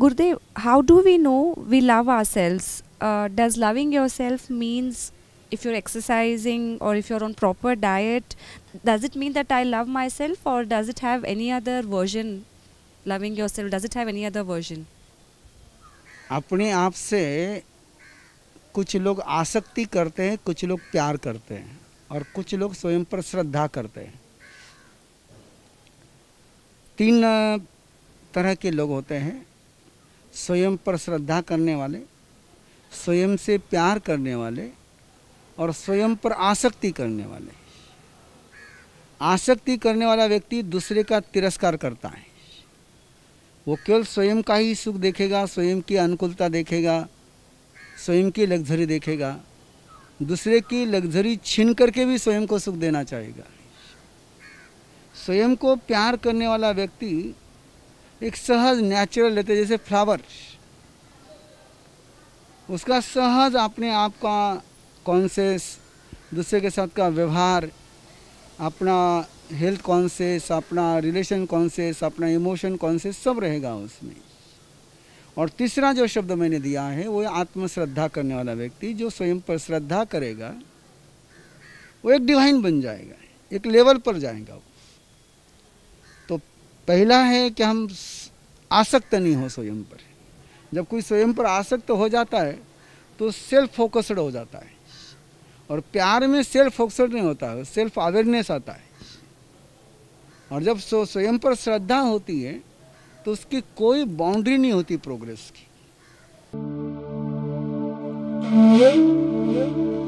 Gurudev, how do we know we love ourselves? Does loving yourself means if you're exercising or if you're on proper diet, does it mean that I love myself, or does it have any other version? Loving yourself, does it have any other version? अपने आप से कुछ लोग आसक्ति करते हैं, कुछ लोग प्यार करते हैं और कुछ लोग स्वयं पर श्रद्धा करते हैं। तीन तरह के लोग होते हैं, स्वयं पर श्रद्धा करने वाले, स्वयं से प्यार करने वाले और स्वयं पर आसक्ति करने वाले। आसक्ति करने वाला व्यक्ति दूसरे का तिरस्कार करता है, वो केवल स्वयं का ही सुख देखेगा, स्वयं की अनुकूलता देखेगा, स्वयं की लग्जरी देखेगा, दूसरे की लग्जरी छीन करके भी स्वयं को सुख देना चाहेगा। स्वयं को प्यार करने वाला व्यक्ति एक सहज नेचुरल लेते, जैसे फ्लावर, उसका सहज अपने आप का कॉन्शियस, दूसरे के साथ का व्यवहार, अपना हेल्थ कॉन्शियस, अपना रिलेशन कॉन्शियस, अपना इमोशन कॉन्शियस सब रहेगा उसमें। और तीसरा जो शब्द मैंने दिया है वो आत्मश्रद्धा करने वाला व्यक्ति, जो स्वयं पर श्रद्धा करेगा वो एक डिवाइन बन जाएगा, एक लेवल पर जाएगा वो। तो पहला है कि हम आसक्त नहीं हो स्वयं पर। जब कोई स्वयं पर आसक्त हो जाता है तो सेल्फ फोकस्ड हो जाता है, और प्यार में सेल्फ फोकस्ड नहीं होता है, सेल्फ अवेयरनेस आता है। और जब स्वयं पर श्रद्धा होती है तो उसकी कोई बाउंड्री नहीं होती प्रोग्रेस की।